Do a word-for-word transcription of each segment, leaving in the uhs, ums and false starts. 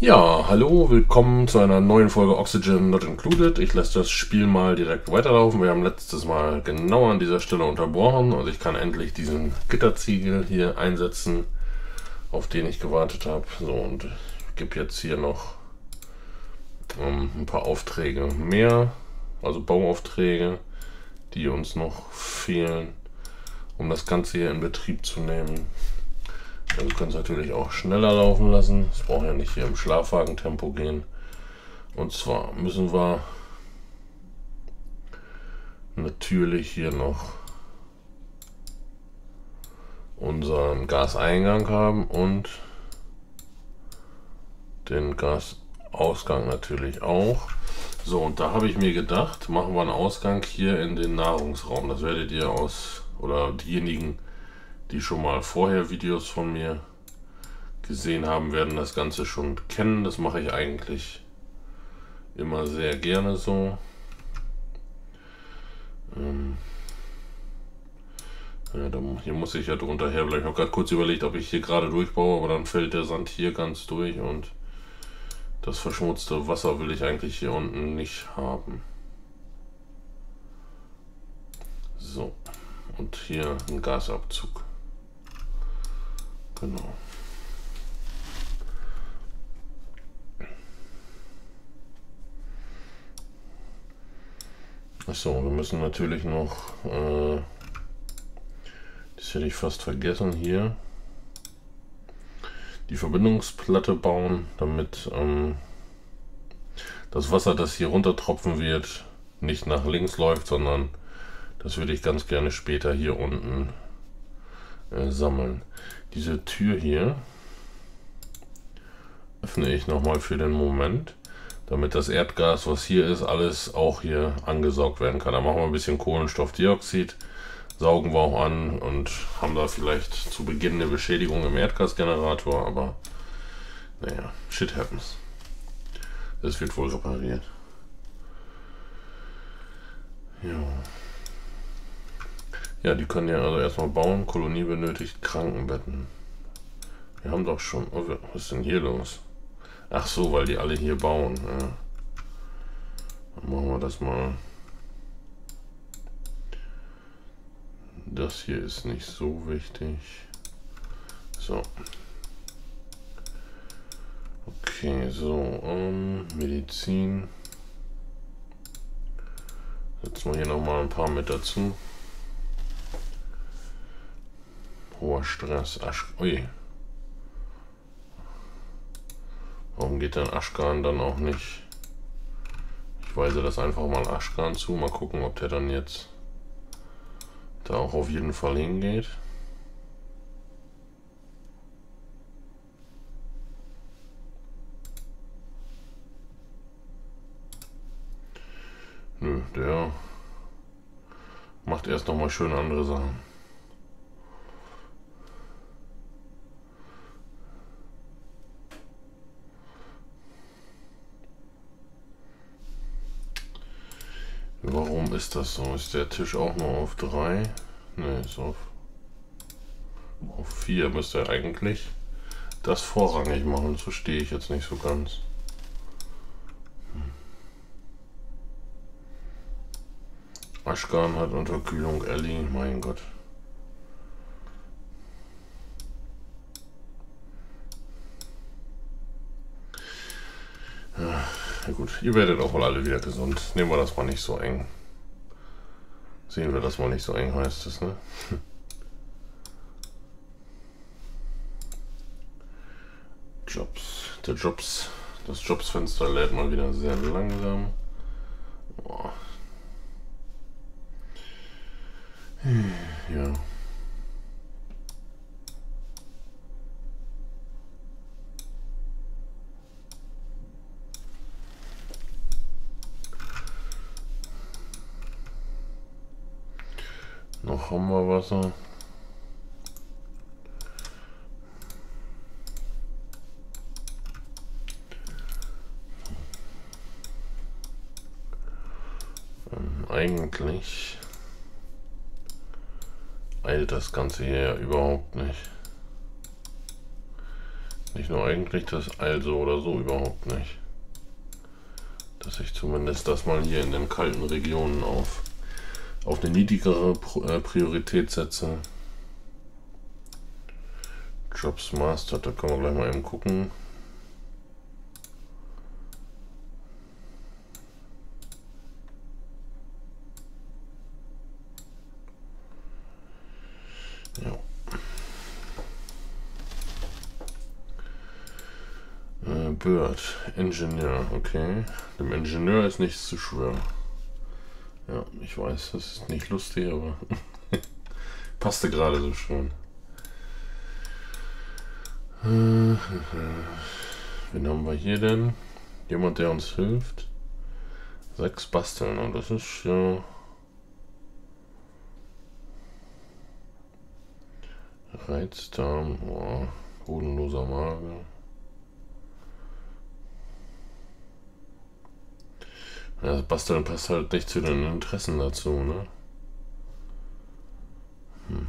Ja, hallo, willkommen zu einer neuen Folge Oxygen Not Included. Ich lasse das Spiel mal direkt weiterlaufen. Wir haben letztes Mal genau an dieser Stelle unterbrochen und ich kann endlich diesen Gitterziegel hier einsetzen, auf den ich gewartet habe. So, und ich gebe jetzt hier noch um, ein paar Aufträge mehr, also Bauaufträge, die uns noch fehlen, um das Ganze hier in Betrieb zu nehmen. Also wir können es natürlich auch schneller laufen lassen. Es braucht ja nicht hier im Schlafwagentempo gehen. Und zwar müssen wir natürlich hier noch unseren Gaseingang haben und den Gasausgang natürlich auch. So, und da habe ich mir gedacht, machen wir einen Ausgang hier in den Nahrungsraum. Das werdet ihr aus, oder diejenigen, die schon mal vorher Videos von mir gesehen haben, werden das Ganze schon kennen. Das mache ich eigentlich immer sehr gerne so. Ähm ja, dann, hier muss ich ja drunter herbleiben. Ich habe gerade kurz überlegt, ob ich hier gerade durchbaue, aber dann fällt der Sand hier ganz durch und das verschmutzte Wasser will ich eigentlich hier unten nicht haben. So, und hier ein Gasabzug. Genau. Achso, wir müssen natürlich noch, äh, das hätte ich fast vergessen, hier die Verbindungsplatte bauen, damit ähm, das Wasser, das hier runtertropfen wird, nicht nach links läuft, sondern das würde ich ganz gerne später hier unten äh, sammeln. Diese Tür hier öffne ich nochmal für den Moment, damit das Erdgas, was hier ist, alles auch hier angesaugt werden kann. Da machen wir ein bisschen Kohlenstoffdioxid, saugen wir auch an und haben da vielleicht zu Beginn eine Beschädigung im Erdgasgenerator, aber naja, shit happens. Das wird wohl repariert. Ja. Ja, die können ja also erstmal bauen. Kolonie benötigt Krankenbetten. Wir haben doch schon... Oh, was ist denn hier los? Ach so, weil die alle hier bauen. Ja. Dann machen wir das mal. Das hier ist nicht so wichtig. So. Okay, so. Um, Medizin. Setzen wir hier nochmal ein paar mit dazu. Hoher Stress. Asch... Ui. Warum geht dann Aschgan dann auch nicht? Ich weise das einfach mal Aschgan zu. Mal gucken, ob der dann jetzt da auch auf jeden Fall hingeht. Nö, der macht erst noch mal schön andere Sachen. Warum ist das so? Ist der Tisch auch nur auf drei? Ne, ist auf, auf vier. Müsste er eigentlich das vorrangig machen. Das verstehe ich jetzt nicht so ganz. Hm. Aschgan hat Unterkühlung, Ellie, mein Gott. Ja gut, ihr werdet auch wohl alle wieder gesund. Nehmen wir das mal nicht so eng. Sehen wir das mal nicht so eng, heißt es, ne? Jobs. Der Jobs. Das Jobsfenster lädt mal wieder sehr langsam. Boah. Ja. Noch haben wir Wasser. Ähm, eigentlich eilt das Ganze hier ja überhaupt nicht. Nicht nur eigentlich, das also oder so überhaupt nicht. Dass ich zumindest das mal hier in den kalten Regionen auf, auf eine niedrigere Priorität setze. Jobs Master, da können wir gleich mal eben gucken. Ja. Äh, Bird, Ingenieur, okay. Dem Ingenieur ist nichts zu schwören. Ja, ich weiß, das ist nicht lustig, aber passte gerade so schön. Wen haben wir hier denn? Jemand, der uns hilft. Sechs basteln, und das ist ja... Reizdarm, oh, bodenloser Magen. Ja, das Basteln passt halt nicht zu den Interessen dazu, ne? Hm.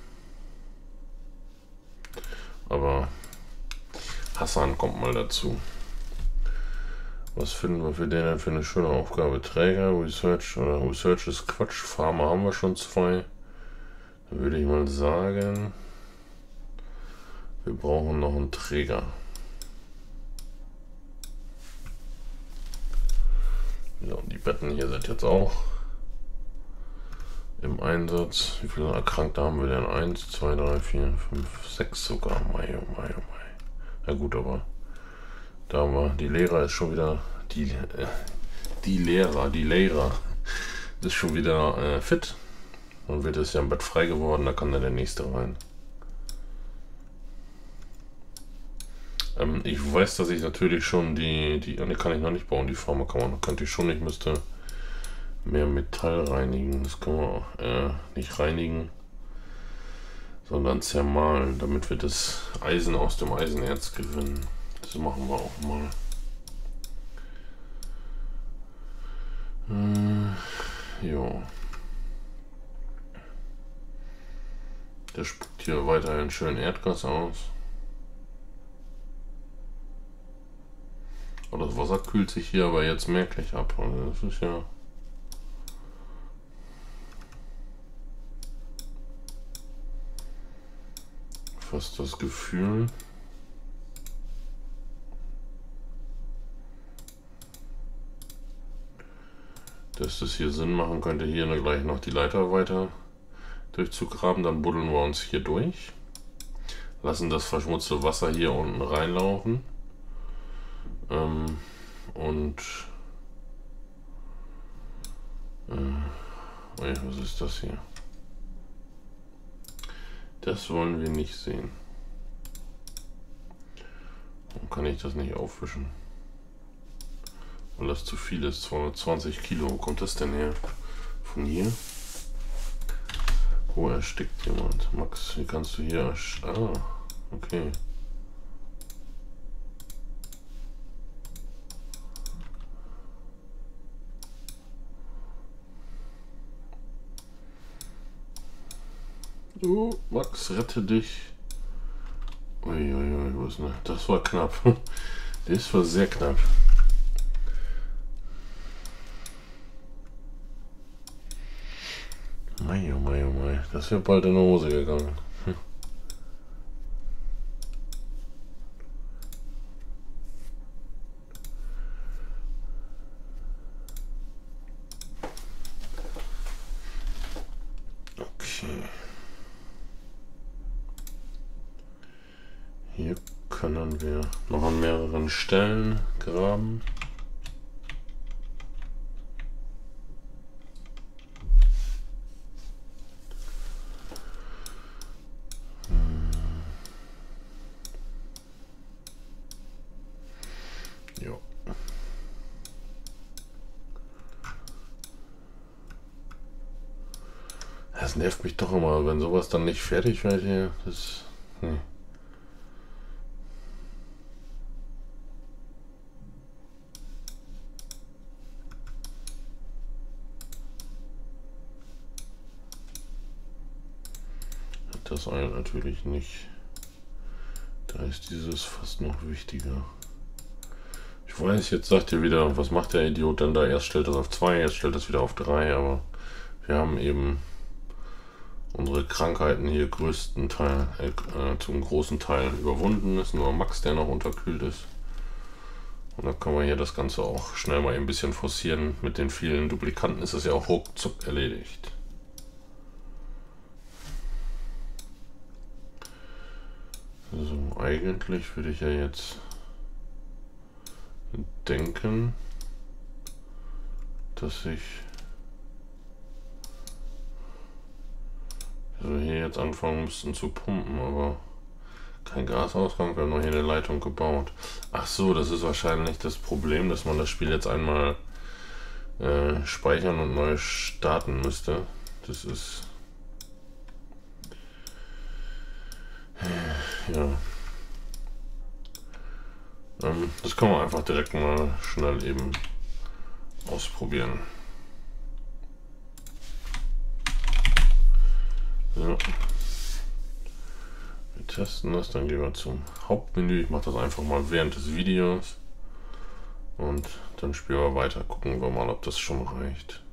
Aber Hassan kommt mal dazu. Was finden wir für den denn für eine schöne Aufgabe? Träger, Research oder Research ist Quatsch. Farmer haben wir schon zwei. Da würde ich mal sagen, wir brauchen noch einen Träger. Ja, und die Betten hier sind jetzt auch im Einsatz. Wie viele Erkrankte haben wir denn? eins, zwei, drei, vier, fünf, sechs sogar. Mai, oh Mai, oh Mai. Na gut, aber da haben wir, die Lehrer ist schon wieder, die, äh, die Lehrer, die Lehrer ist schon wieder äh, fit. Dann wird es ja im Bett frei geworden, da kann dann der nächste rein. Ähm, ich weiß, dass ich natürlich schon die, die, ne, kann ich noch nicht bauen, die Farmer kann man, könnte ich schon, ich müsste mehr Metall reinigen, das können wir auch, äh, nicht reinigen, sondern zermahlen, damit wir das Eisen aus dem Eisenerz gewinnen. Das machen wir auch mal. Äh, jo. Der spuckt hier weiterhin schön Erdgas aus. Oh, das Wasser kühlt sich hier aber jetzt merklich ab. Also das ist ja... fast das Gefühl. Dass das hier Sinn machen könnte, hier gleich noch die Leiter weiter durchzugraben. Dann buddeln wir uns hier durch. Lassen das verschmutzte Wasser hier unten reinlaufen. Ähm, und... Äh, oh, was ist das hier? Das wollen wir nicht sehen. Warum kann ich das nicht aufwischen? Weil das zu viel ist. zweihundertzwanzig Kilo. Wo kommt das denn her? Von hier? Oh, erstickt jemand. Max, wie kannst du hier... Ah, okay. Oh, Max, rette dich. Uiuiui, wo ist denn? Das war knapp. Das war sehr knapp. Mei, oh mei, oh mei. Das wäre bald in die Hose gegangen. Hm. Okay. Hier können wir noch an mehreren Stellen graben. Das nervt mich doch immer, wenn sowas dann nicht fertig wird hier. Das, hm. Das eilt natürlich nicht. Da Da ist dieses fast noch wichtiger. Ich weiß, jetzt sagt ihr wieder, was macht der Idiot denn da? Erst stellt das auf zwei, jetzt stellt das wieder auf drei, aber wir haben eben unsere Krankheiten hier größten Teil, äh, zum großen Teil überwunden. Ist nur Max, der noch unterkühlt ist. Und dann können wir hier das Ganze auch schnell mal ein bisschen forcieren. Mit den vielen Duplikanten ist es ja auch ruckzuck erledigt. So, eigentlich würde ich ja jetzt denken, dass ich also hier jetzt anfangen müssten zu pumpen, aber kein Gasausgang, wir haben noch hier eine Leitung gebaut. Ach so, das ist wahrscheinlich das Problem, dass man das Spiel jetzt einmal äh, speichern und neu starten müsste. Das ist ja. Ähm, das kann man einfach direkt mal schnell eben ausprobieren. Ja. Wir testen das, dann gehen wir zum Hauptmenü. Ich mache das einfach mal während des Videos. Und dann spielen wir weiter. Gucken wir mal, ob das schon reicht.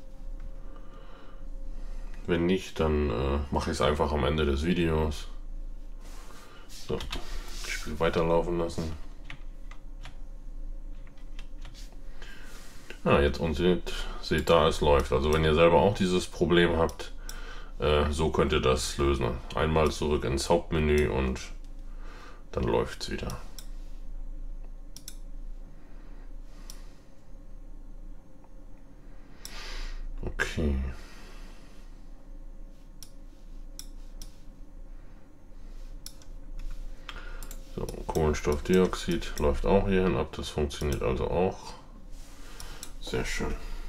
Wenn nicht, dann äh, mache ich es einfach am Ende des Videos. So, das Spiel weiterlaufen lassen. Ja, jetzt und seht, seht da, es läuft. Also wenn ihr selber auch dieses Problem habt, äh, so könnt ihr das lösen. Einmal zurück ins Hauptmenü und dann läuft es wieder. Okay. So, Kohlenstoffdioxid läuft auch hierhin ab, das funktioniert also auch. Sehr schön.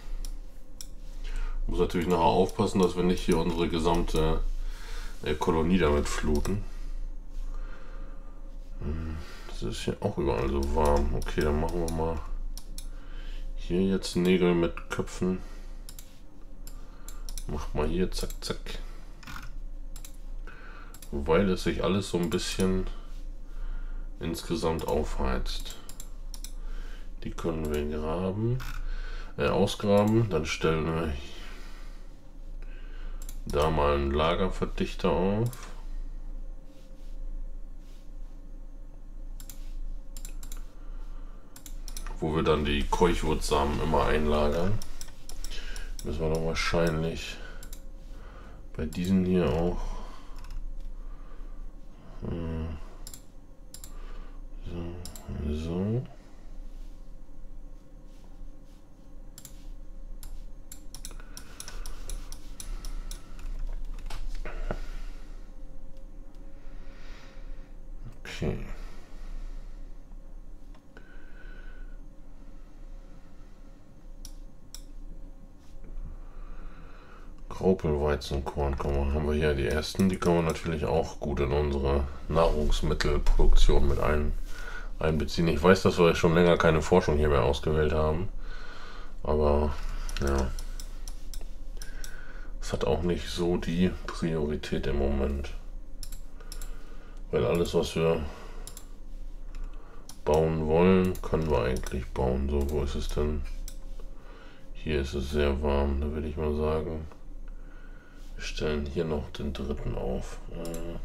Muss natürlich nachher aufpassen, dass wir nicht hier unsere gesamte äh, Kolonie damit fluten. Das ist hier auch überall so warm. Okay, dann machen wir mal hier jetzt Nägel mit Köpfen. Mach mal hier, zack, zack. Weil es sich alles so ein bisschen insgesamt aufheizt. Die können wir graben, äh, ausgraben. Dann stellen wir da mal einen Lagerverdichter auf. Wo wir dann die Keuchwurzsamen immer einlagern. Müssen wir doch wahrscheinlich bei diesen hier auch äh, so, so. Okay. Graupelweizenkorn haben wir hier die ersten, die können wir natürlich auch gut in unsere Nahrungsmittelproduktion mit ein, einbeziehen. Ich weiß, dass wir schon länger keine Forschung hierbei ausgewählt haben, aber ja, es hat auch nicht so die Priorität im Moment, weil alles, was wir bauen wollen, können wir eigentlich bauen. So, wo ist es denn? Hier ist es sehr warm, da würde ich mal sagen, wir stellen hier noch den dritten auf. Äh,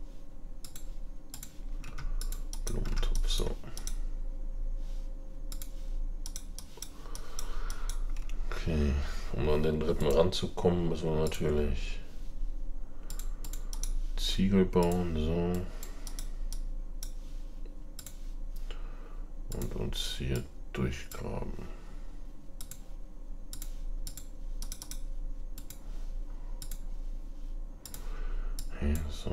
Blumentopf, so. Okay, um an den dritten ranzukommen, müssen wir natürlich Ziegel bauen, so. Und uns hier durchgraben. So.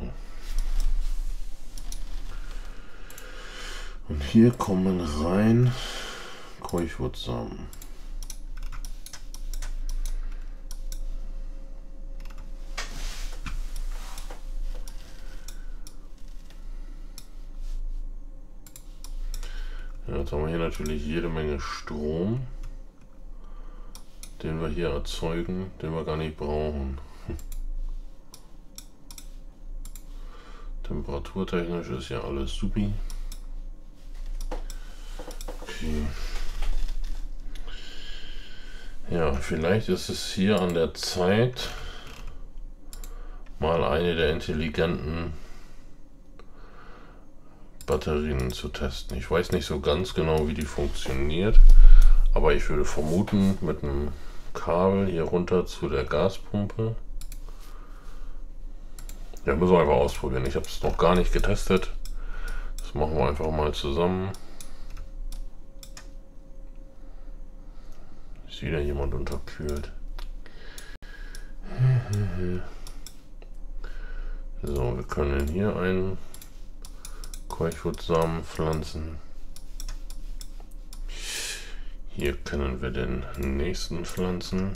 Und hier kommen rein Keuchwurzsamen. Ja, jetzt haben wir hier natürlich jede Menge Strom, den wir hier erzeugen, den wir gar nicht brauchen. Temperaturtechnisch ist ja alles supi. Okay. Ja, vielleicht ist es hier an der Zeit, mal eine der intelligenten Batterien zu testen. Ich weiß nicht so ganz genau, wie die funktioniert, aber ich würde vermuten, mit einem Kabel hier runter zu der Gaspumpe. Ja, müssen wir einfach ausprobieren. Ich habe es noch gar nicht getestet. Das machen wir einfach mal zusammen. Ist wieder jemand unterkühlt. So, wir können hier einen Keuchhutsamen pflanzen. Hier können wir den nächsten pflanzen.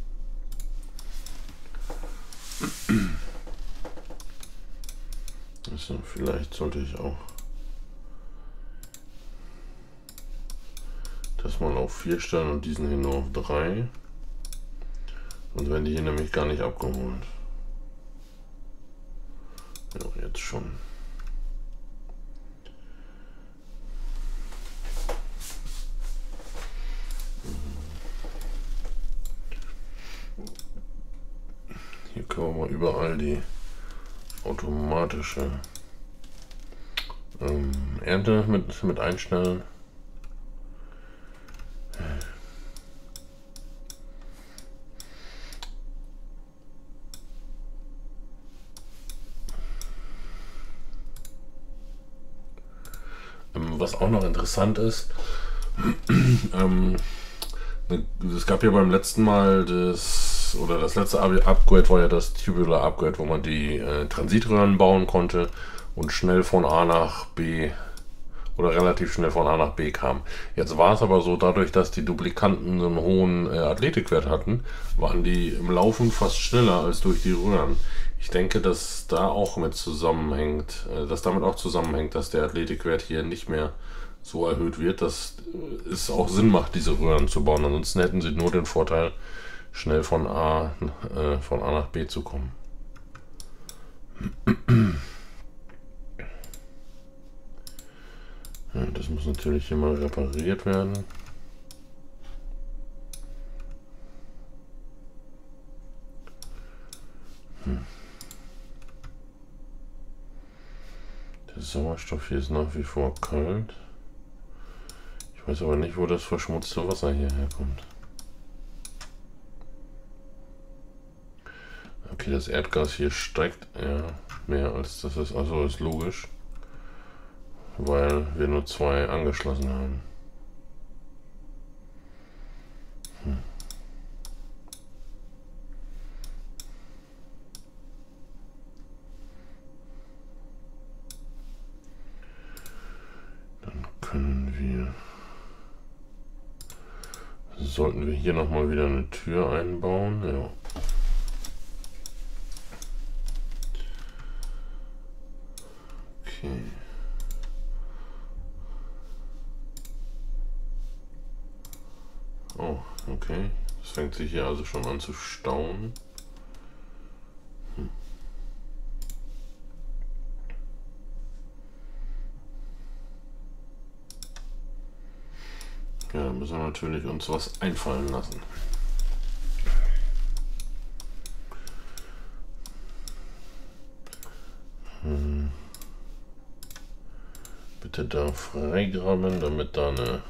Also vielleicht sollte ich auch das mal auf vier stellen und diesen hier nur auf drei. Sonst werden die hier nämlich gar nicht abgeholt. Ja, jetzt schon. Hier können wir mal überall die automatische ähm, Ernte mit, mit einstellen. Ähm, was auch noch interessant ist, ähm, es gab ja beim letzten Mal das, oder das letzte Upgrade war ja das Tubular Upgrade, wo man die äh, Transitröhren bauen konnte und schnell von A nach B oder relativ schnell von A nach B kam. Jetzt war es aber so, dadurch, dass die Duplikanten so einen hohen äh, Athletikwert hatten, waren die im Laufen fast schneller als durch die Röhren. Ich denke, dass da auch mit zusammenhängt, äh, dass damit auch zusammenhängt, dass der Athletikwert hier nicht mehr so erhöht wird, dass es auch Sinn macht, diese Röhren zu bauen. Ansonsten hätten sie nur den Vorteil, schnell von A, äh, von A nach B zu kommen. Ja, das muss natürlich hier mal repariert werden. Hm. Der Sauerstoff hier ist nach wie vor kalt. Ich weiß aber nicht, wo das verschmutzte Wasser hier herkommt. Okay, das Erdgas hier steigt ja mehr als das ist, also ist logisch, weil wir nur zwei angeschlossen haben. Hm. Dann können wir, sollten wir hier nochmal wieder eine Tür einbauen, ja. Okay. Oh, okay. Das fängt sich hier also schon an zu stauen. Hm. Ja, da müssen wir natürlich uns was einfallen lassen. Hm. Bitte da freigraben, damit da eine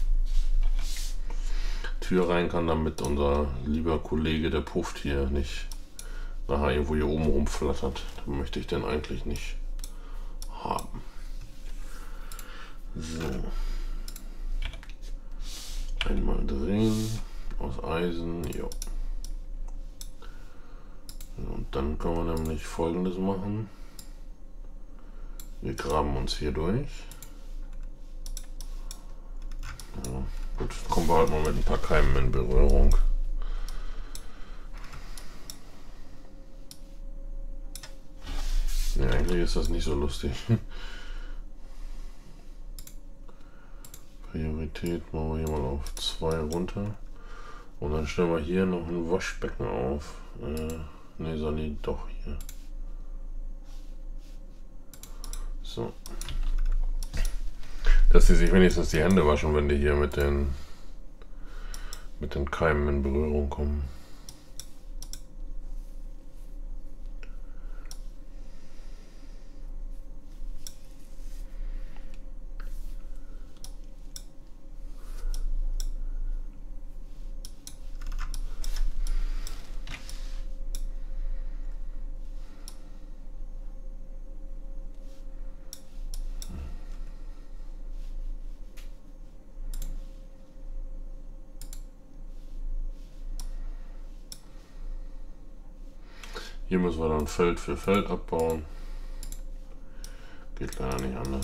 Tür rein kann, damit unser lieber Kollege, der pufft hier, nicht nachher irgendwo hier oben rumflattert. Da möchte ich den eigentlich nicht haben. So. Einmal drehen, aus Eisen, ja. Und dann können wir nämlich Folgendes machen. Wir graben uns hier durch. Ja, gut, kommen wir halt mal mit ein paar Keimen in Berührung. Ja, eigentlich ist das nicht so lustig. Priorität machen wir hier mal auf zwei runter. Und dann stellen wir hier noch ein Waschbecken auf. Äh, ne, Sali, doch hier. So. Dass sie sich wenigstens die Hände waschen, wenn die hier mit den mit den Keimen in Berührung kommen. Hier müssen wir dann Feld für Feld abbauen. Geht leider nicht anders.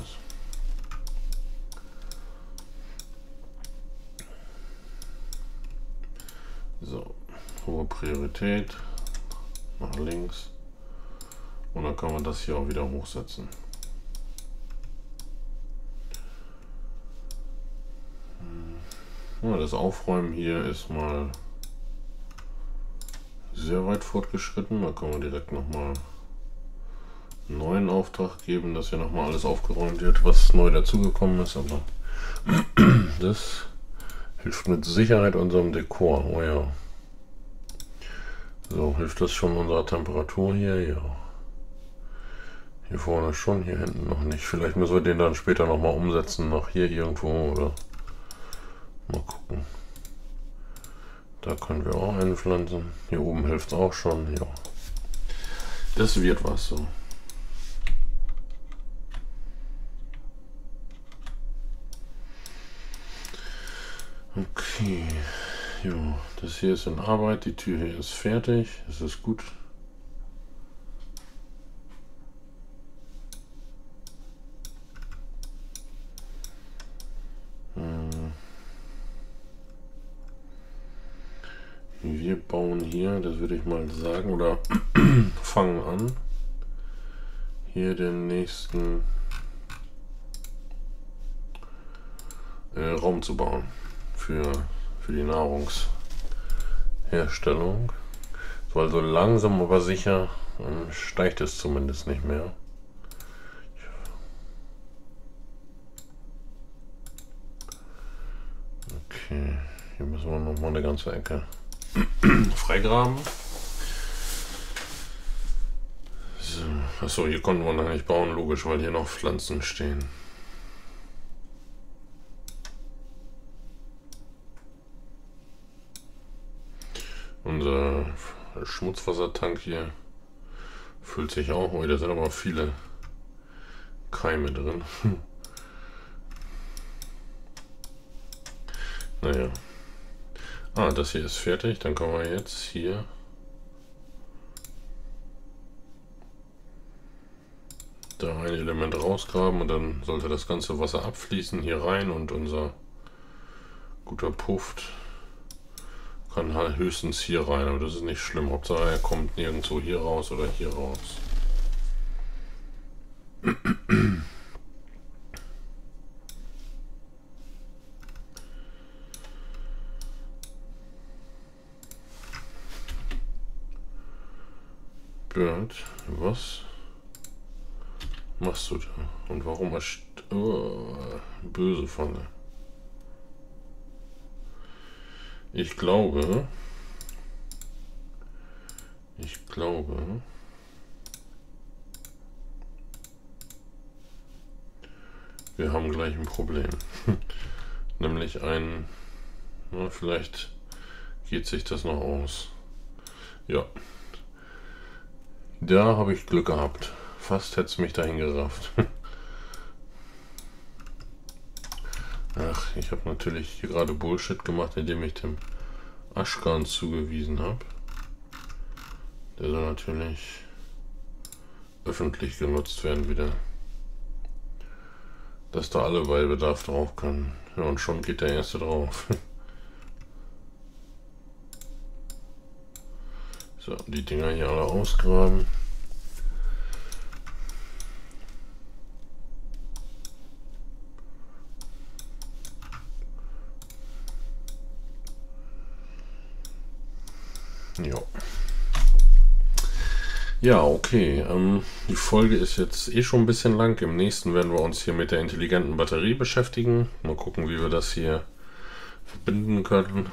So, hohe Priorität nach links. Und dann kann man das hier auch wieder hochsetzen. Ja, das Aufräumen hier ist mal sehr weit fortgeschritten. Da können wir direkt nochmal einen neuen Auftrag geben, dass hier nochmal alles aufgeräumt wird, was neu dazugekommen ist. Aber das hilft mit Sicherheit unserem Dekor. Oh ja. So, hilft das schon unserer Temperatur hier? Ja. Hier vorne schon, hier hinten noch nicht. Vielleicht müssen wir den dann später nochmal umsetzen, nach hier irgendwo oder mal gucken. Da können wir auch einpflanzen. Hier oben hilft es auch schon. Ja. Das wird was so. Okay. Ja, das hier ist in Arbeit. Die Tür hier ist fertig. Das ist gut. Wir bauen hier, das würde ich mal sagen, oder fangen an, hier den nächsten äh, Raum zu bauen für, für die Nahrungsherstellung. So, also langsam aber sicher ähm, steigt es zumindest nicht mehr. Okay, hier müssen wir noch mal eine ganze Ecke freigraben. So. Achso, hier konnten wir noch nicht bauen, logisch, weil hier noch Pflanzen stehen. Unser Schmutzwassertank hier füllt sich auch. Oh, da sind aber viele Keime drin. Naja. Ah, das hier ist fertig. Dann können wir jetzt hier da ein Element rausgraben und dann sollte das ganze Wasser abfließen hier rein und unser guter Puft kann halt höchstens hier rein, aber das ist nicht schlimm. Hauptsache er kommt nirgendwo hier raus oder hier raus. Bird, was machst du da? Und warum erst oh, böse Falle? Ich glaube, ich glaube, wir haben gleich ein Problem. Nämlich ein, na, vielleicht geht sich das noch aus. Ja. Da habe ich Glück gehabt. Fast hätte es mich dahin gerafft. Ach, ich habe natürlich hier gerade Bullshit gemacht, indem ich dem Aschgarn zugewiesen habe. Der soll natürlich öffentlich genutzt werden wieder. Dass da alle bei Bedarf drauf können. Ja, und schon geht der erste drauf. So, die Dinger hier alle ausgraben. Ja. Ja, okay. Ähm, die Folge ist jetzt eh schon ein bisschen lang. Im nächsten werden wir uns hier mit der intelligenten Batterie beschäftigen. Mal gucken, wie wir das hier verbinden können.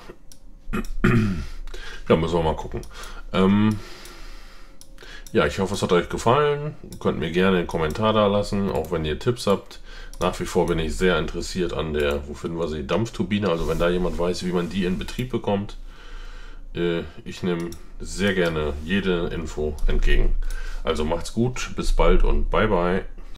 Ja, müssen wir mal gucken. Ähm, ja, ich hoffe, es hat euch gefallen. Ihr könnt mir gerne einen Kommentar da lassen, auch wenn ihr Tipps habt. Nach wie vor bin ich sehr interessiert an der, wo finden wir sie, Dampfturbine. Also wenn da jemand weiß, wie man die in Betrieb bekommt. Äh, ich nehme sehr gerne jede Info entgegen. Also macht's gut, bis bald und bye bye.